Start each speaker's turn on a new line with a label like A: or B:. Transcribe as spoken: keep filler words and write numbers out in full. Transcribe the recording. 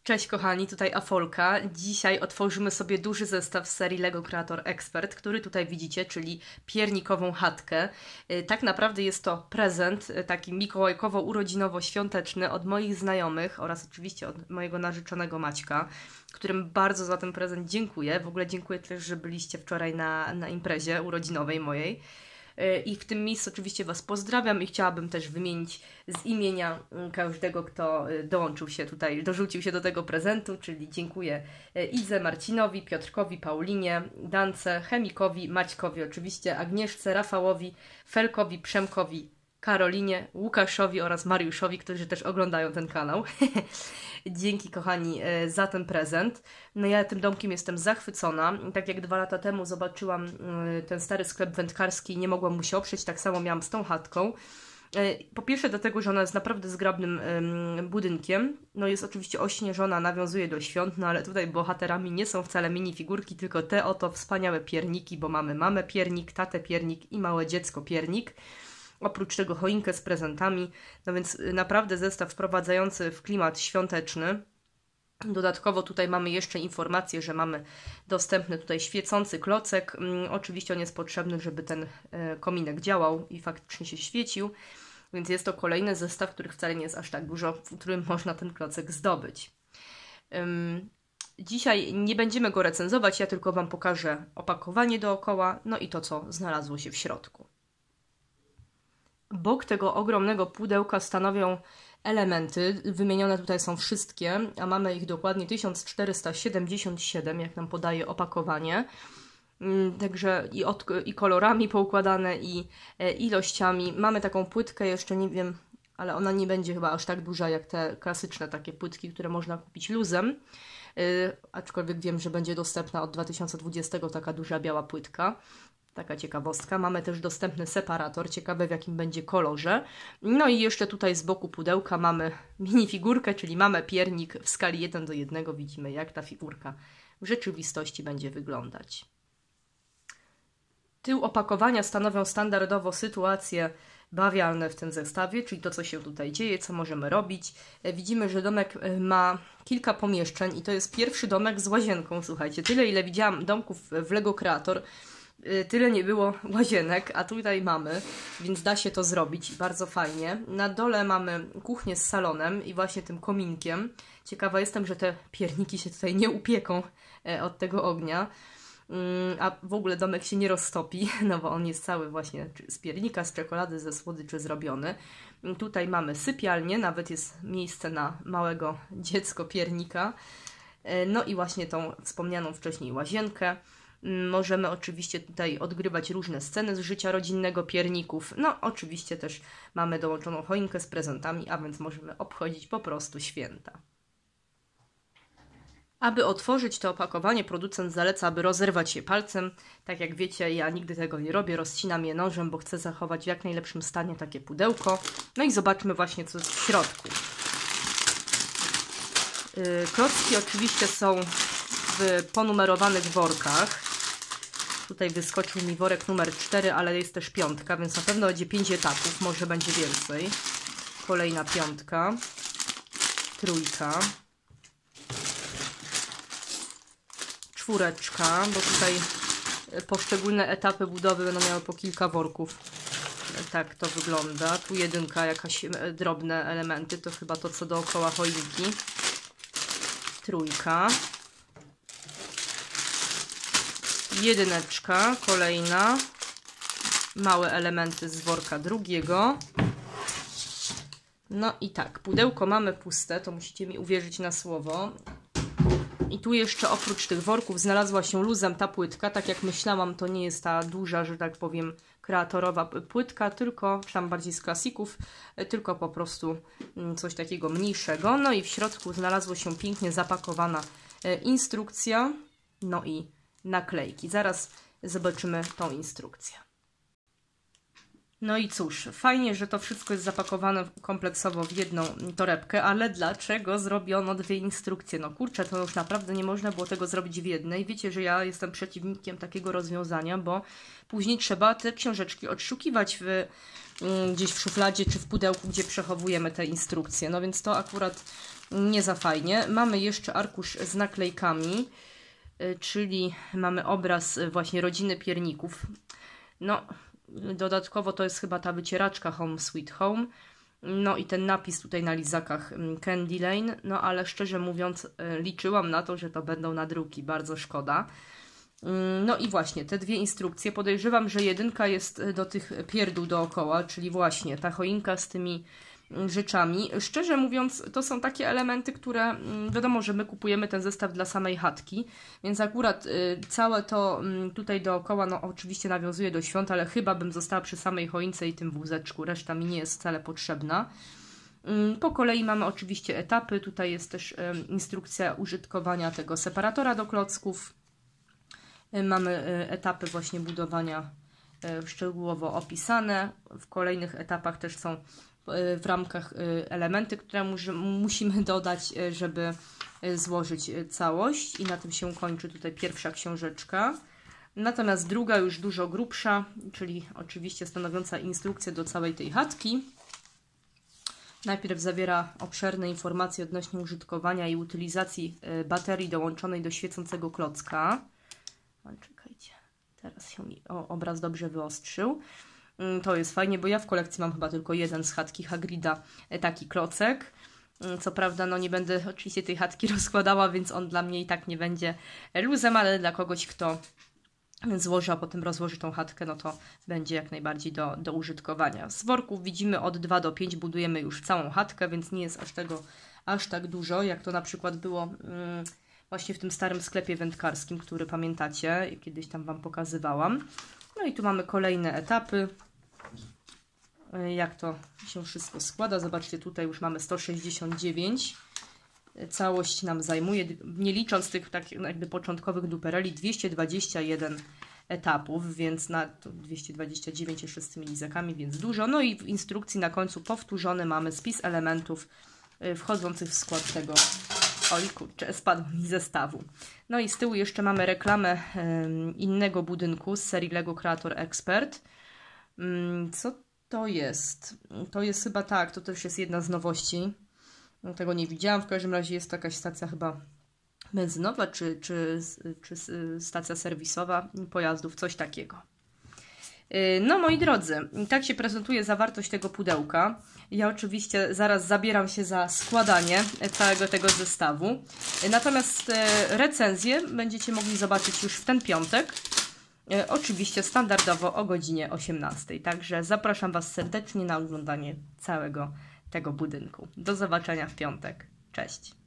A: Cześć kochani, tutaj Afolka. Dzisiaj otworzymy sobie duży zestaw z serii LEGO Creator Expert, który tutaj widzicie, czyli piernikową chatkę. Tak naprawdę jest to prezent taki mikołajkowo-urodzinowo-świąteczny od moich znajomych oraz oczywiście od mojego narzeczonego Maćka, którym bardzo za ten prezent dziękuję. W ogóle dziękuję też, że byliście wczoraj na, na imprezie urodzinowej mojej. I w tym miejscu oczywiście Was pozdrawiam i chciałabym też wymienić z imienia każdego, kto dołączył się tutaj, dorzucił się do tego prezentu, czyli dziękuję Idze, Marcinowi, Piotrkowi, Paulinie, Dance, Chemikowi, Maćkowi oczywiście, Agnieszce, Rafałowi, Felkowi, Przemkowi, Karolinie, Łukaszowi oraz Mariuszowi, którzy też oglądają ten kanał. Dzięki kochani za ten prezent. No ja tym domkiem jestem zachwycona. Tak jak dwa lata temu zobaczyłam ten stary sklep wędkarski i nie mogłam mu się oprzeć, tak samo miałam z tą chatką. Po pierwsze dlatego, że ona jest naprawdę zgrabnym budynkiem. No jest oczywiście ośnieżona, nawiązuje do świąt, no ale tutaj bohaterami nie są wcale minifigurki, tylko te oto wspaniałe pierniki, bo mamy mamę piernik, tatę piernik i małe dziecko piernik. Oprócz tego choinkę z prezentami, no więc naprawdę zestaw wprowadzający w klimat świąteczny. Dodatkowo tutaj mamy jeszcze informację, że mamy dostępny tutaj świecący klocek. Hmm, oczywiście on jest potrzebny, żeby ten e, kominek działał i faktycznie się świecił. Więc jest to kolejny zestaw, których wcale nie jest aż tak dużo, w którym można ten klocek zdobyć. Um, Dzisiaj nie będziemy go recenzować, ja tylko Wam pokażę opakowanie dookoła, no i to, co znalazło się w środku. Bok tego ogromnego pudełka stanowią elementy, wymienione tutaj są wszystkie, a mamy ich dokładnie tysiąc czterysta siedemdziesiąt siedem, jak nam podaje opakowanie. Także i, od, i kolorami poukładane, i e, ilościami. Mamy taką płytkę, jeszcze nie wiem, ale ona nie będzie chyba aż tak duża jak te klasyczne takie płytki, które można kupić luzem. Yy, aczkolwiek wiem, że będzie dostępna od dwa tysiące dwudziestego taka duża biała płytka. Taka ciekawostka. Mamy też dostępny separator, ciekawe w jakim będzie kolorze. No i jeszcze tutaj z boku pudełka mamy minifigurkę, czyli mamy piernik w skali jeden do jednego. Widzimy, jak ta figurka w rzeczywistości będzie wyglądać. Tył opakowania stanowią standardowo sytuacje bawialne w tym zestawie, czyli to, co się tutaj dzieje, co możemy robić. Widzimy, że domek ma kilka pomieszczeń i to jest pierwszy domek z łazienką, słuchajcie. Tyle, ile widziałam domków w LEGO Creator, tyle nie było łazienek, a tutaj mamy, więc da się to zrobić bardzo fajnie. Na dole mamy kuchnię z salonem i właśnie tym kominkiem. Ciekawa jestem, że te pierniki się tutaj nie upieką od tego ognia, a w ogóle domek się nie roztopi, no bo on jest cały właśnie z piernika, z czekolady, ze słodyczy zrobiony. Tutaj mamy sypialnię, nawet jest miejsce na małego dziecko piernika. No i właśnie tą wspomnianą wcześniej łazienkę. Możemy oczywiście tutaj odgrywać różne sceny z życia rodzinnego pierników. No oczywiście też mamy dołączoną choinkę z prezentami, a więc możemy obchodzić po prostu święta. Aby otworzyć to opakowanie, producent zaleca, aby rozerwać je palcem. Tak jak wiecie, ja nigdy tego nie robię, rozcinam je nożem, bo chcę zachować w jak najlepszym stanie takie pudełko. No i zobaczmy właśnie, co jest w środku. Yy, klocki oczywiście są w ponumerowanych workach. Tutaj wyskoczył mi worek numer cztery, ale jest też piątka, więc na pewno będzie pięć etapów, może będzie więcej. Kolejna piątka, trójka, czwóreczka, bo tutaj poszczególne etapy budowy będą miały po kilka worków. Tak to wygląda. Tu jedynka, jakaś drobne elementy, to chyba to, co dookoła choinki. Trójka. Jedyneczka, kolejna. Małe elementy z worka drugiego. No i tak, pudełko mamy puste, to musicie mi uwierzyć na słowo. I tu jeszcze oprócz tych worków znalazła się luzem ta płytka. Tak jak myślałam, to nie jest ta duża, że tak powiem, kreatorowa płytka, tylko, czy tam bardziej z klasików, tylko po prostu coś takiego mniejszego. No i w środku znalazła się pięknie zapakowana instrukcja, no i naklejki. Zaraz zobaczymy tą instrukcję. No i cóż, fajnie, że to wszystko jest zapakowane kompleksowo w jedną torebkę, ale dlaczego zrobiono dwie instrukcje? No kurczę, to już naprawdę nie można było tego zrobić w jednej. Wiecie, że ja jestem przeciwnikiem takiego rozwiązania, bo później trzeba te książeczki odszukiwać w, gdzieś w szufladzie czy w pudełku, gdzie przechowujemy te instrukcje. No więc to akurat nie za fajnie. Mamy jeszcze arkusz z naklejkami, czyli mamy obraz właśnie rodziny pierników. No... Dodatkowo to jest chyba ta wycieraczka Home Sweet Home. No i ten napis tutaj na lizakach Candy Lane. No ale szczerze mówiąc liczyłam na to, że to będą nadruki. Bardzo szkoda. No i właśnie te dwie instrukcje. Podejrzewam, że jedynka jest do tych pierdół dookoła, czyli właśnie ta choinka z tymi rzeczami. Szczerze mówiąc, to są takie elementy, które wiadomo, że my kupujemy ten zestaw dla samej chatki, więc akurat y, całe to y, tutaj dookoła, no oczywiście nawiązuje do świąt, ale chyba bym została przy samej choince i tym wózeczku, reszta mi nie jest wcale potrzebna. Y, po kolei mamy oczywiście etapy, tutaj jest też y, instrukcja użytkowania tego separatora do klocków. Y, mamy y, etapy właśnie budowania y, szczegółowo opisane, w kolejnych etapach też są w ramkach elementy, które musimy dodać, żeby złożyć całość i na tym się kończy tutaj pierwsza książeczka. Natomiast druga już dużo grubsza, czyli oczywiście stanowiąca instrukcję do całej tej chatki. Najpierw zawiera obszerne informacje odnośnie użytkowania i utylizacji baterii dołączonej do świecącego klocka. O, czekajcie, teraz się mi o, obraz dobrze wyostrzył. To jest fajnie, bo ja w kolekcji mam chyba tylko jeden z chatki Hagrida, taki klocek. Co prawda, no nie będę oczywiście tej chatki rozkładała, więc on dla mnie i tak nie będzie luzem, ale dla kogoś, kto złoży, a potem rozłoży tą chatkę, no to będzie jak najbardziej do, do użytkowania. Z worków widzimy od dwa do pięciu budujemy już całą chatkę, więc nie jest aż tego aż tak dużo, jak to na przykład było mm, właśnie w tym starym sklepie wędkarskim, który pamiętacie, kiedyś tam Wam pokazywałam. No i tu mamy kolejne etapy, jak to się wszystko składa. Zobaczcie, tutaj już mamy sto sześćdziesiąt dziewięć. Całość nam zajmuje, nie licząc tych takich jakby początkowych dupereli, dwieście dwadzieścia jeden etapów, więc na to dwieście dwadzieścia dziewięć jeszcze z tymi lizakami, więc dużo. No i w instrukcji na końcu powtórzony mamy spis elementów wchodzących w skład tego. Oj kurczę, spadł mi zestawu. No i z tyłu jeszcze mamy reklamę um, innego budynku z serii LEGO Creator Expert. Um, co to jest? To jest chyba tak, to też jest jedna z nowości. No, tego nie widziałam, w każdym razie jest to jakaś stacja chyba benzynowa, czy, czy, czy stacja serwisowa pojazdów, coś takiego. No moi drodzy, tak się prezentuje zawartość tego pudełka. Ja oczywiście zaraz zabieram się za składanie całego tego zestawu. Natomiast recenzję będziecie mogli zobaczyć już w ten piątek. Oczywiście standardowo o godzinie osiemnastej. Także zapraszam Was serdecznie na oglądanie całego tego budynku. Do zobaczenia w piątek. Cześć!